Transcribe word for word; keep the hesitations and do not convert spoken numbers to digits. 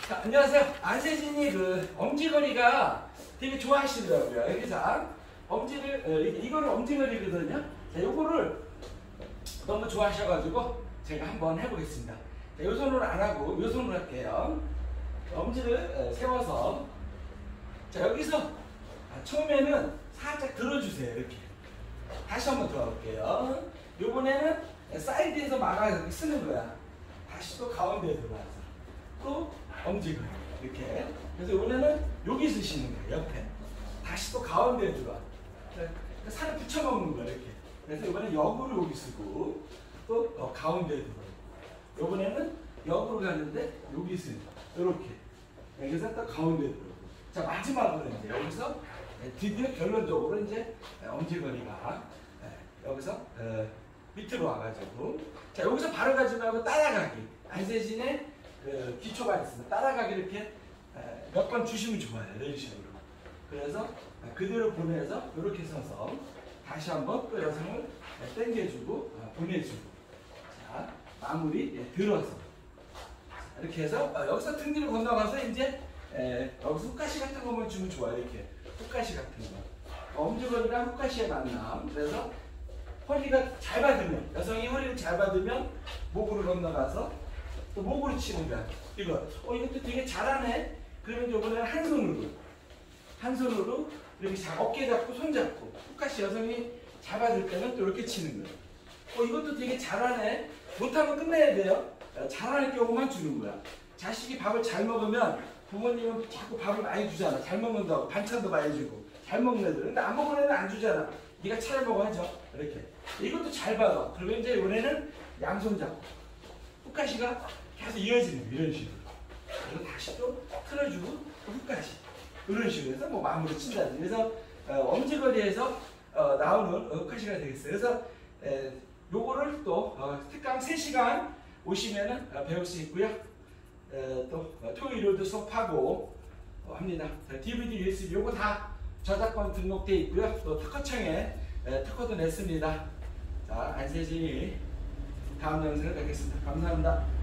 자, 안녕하세요. 안세진이 그 엄지거리가 되게 좋아하시더라고요. 그래서 엄지를, 어, 이거를 엄지거리거든요. 자, 요거를 너무 좋아하셔가지고 제가 한번 해보겠습니다. 자, 요 손으로 안 하고 요 손으로 할게요. 엄지를 세워서, 자, 여기서 처음에는 살짝 들어주세요. 이렇게. 다시 한번 들어볼게요. 요번에는 사이드에서 막아 쓰는 거야. 다시 또 가운데에 들어와서 또 엄지거리 이렇게. 그래서 이번에는 여기 쓰시는 거예요. 옆에. 다시 또 가운데에 들어와. 살을 붙여먹는 거야. 이렇게. 그래서 이번엔 역으로 여기 쓰고 또 어, 가운데에 들어오고, 이번에는 역으로 가는데 여기 쓰는 거야. 이렇게. 그래서 또 가운데에 들어오고. 자, 마지막으로 이제 여기서 드디어 결론적으로 이제 엄지거리가 여기서 어, 밑으로 와가지고, 자, 여기서 바로 가지 말고 따라가기. 안세진의 그 기초가 있습니다. 따라가기 이렇게 몇 번 주시면 좋아요. 이런 식으로. 그래서 그대로 보내서 이렇게 서서 다시 한번 또 여성을 당겨주고 보내주고. 자, 마무리. 예, 들어서 이렇게 해서 여기서 등 뒤로 건너가서 이제 에, 여기서 훅가시 같은 거만 주면 좋아요. 이렇게 훅가시 같은 거. 엄지거리랑 훅가시의 만남. 그래서 허리가 잘 받으면, 여성이 허리를 잘 받으면 목으로 건너가서 또 목으로 치는 거야. 이거. 어, 이것도 되게 잘하네. 그러면 이번에는 한 손으로, 한 손으로 이렇게 자, 어깨 잡고 손 잡고, 훅가시 여성이 잘 받을 때는 또 이렇게 치는 거야. 어, 이것도 되게 잘하네. 못하면 끝내야 돼요. 잘하는 경우만 주는 거야. 자식이 밥을 잘 먹으면 부모님은 자꾸 밥을 많이 주잖아. 잘 먹는다고 반찬도 많이 주고 잘 먹는 애들. 근데 안 먹는 애는 안 주잖아. 네가 차려 먹어 하죠. 이렇게. 이것도 잘 받아. 그러면 이제 이번에는 양손 잡고 훅가시가 계속 이어지는 거야. 이런 식으로. 그리고 다시 또 틀어주고 또 훅가시. 이런 식으로 해서 뭐 마무리 친다든지. 그래서 어, 엄지거리에서 어, 나오는 훅가시가 되겠어요. 그래서 에, 요거를 또 어, 특강 세 시간 오시면은 어, 배울 수 있고요. 에, 또 어, 토요일에도 수업하고 어, 합니다. 자, 디비디, 유에스비 요거 다 저작권 등록되어 있고요. 또 특허청에 에, 특허도 냈습니다. 자, 안세진이 다음 영상을 뵙겠습니다. 감사합니다.